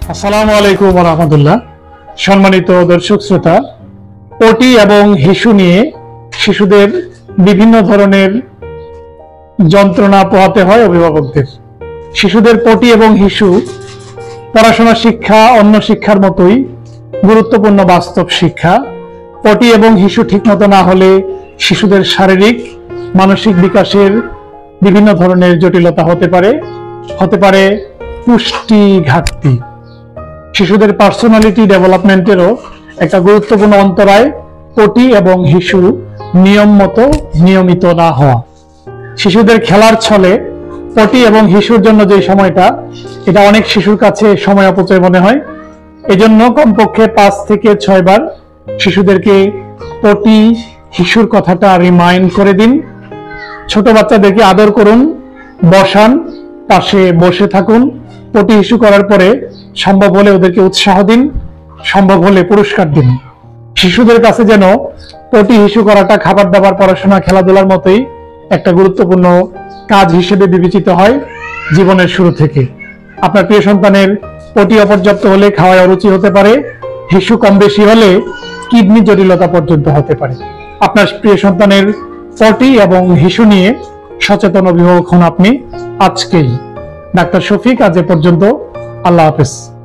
আসসালামু আলাইকুম ওয়া রাহমাতুল্লাহ। সম্মানিত দর্শক শ্রোতা, পটি এবং হিসু নিয়ে শিশুদের বিভিন্ন ধরনের যন্ত্রণা পোহাতে হয় অভিভাবকদের। শিশুদের পটি এবং হিসু পড়াশোনা শিক্ষা অন্য শিক্ষার মতোই গুরুত্বপূর্ণ বাস্তব শিক্ষা। পটি এবং হিসু ঠিকমতো না হলে শিশুদের শারীরিক মানসিক বিকাশের বিভিন্ন ধরনের জটিলতা হতে পারে পুষ্টি ঘাটতি। শিশুদের পার্সোনালিটি ডেভেলপমেন্টেরও একটা গুরুত্বপূর্ণ অন্তরায় পটি এবং হিসু নিয়মিত না হওয়া। শিশুদের খেলার ছলে পটি এবং হিসুর জন্য যে সময়টা, এটা অনেক শিশুর কাছে সময় অপচয় মনে হয়। এজন্য কমপক্ষে 5 থেকে 6 বার শিশুদেরকে পটি হিসুর কথাটা রিমাইন্ড করে দিন। ছোট বাচ্চাদেরকে আদর করুন, বসান, পাশে বসে থাকুন। পটি হিসু করার পরে সম্ভব হলে ওদেরকে উৎসাহ দিন, সম্ভব হলে পুরস্কার দিন। শিশুদের কাছে যেন পটি হিসু করাটা খাবার দাবার পড়াশোনা খেলাধুলার মতোই একটা গুরুত্বপূর্ণ কাজ হিসেবে বিবেচিত হয় জীবনের শুরু থেকে। আপনার প্রিয় সন্তানের পটি অপর্যাপ্ত হলে খাওয়ায় অরুচি হতে পারে, হিসু কম বেশি হলে কিডনি জটিলতা পর্যন্ত হতে পারে। আপনার প্রিয় সন্তানের পটি এবং হিসু নিয়ে সচেতন অভিভাবক হন আপনি আজকেই। ডাক্তার শফিক, আজ এ পর্যন্ত। আল্লাহ হাফেজ।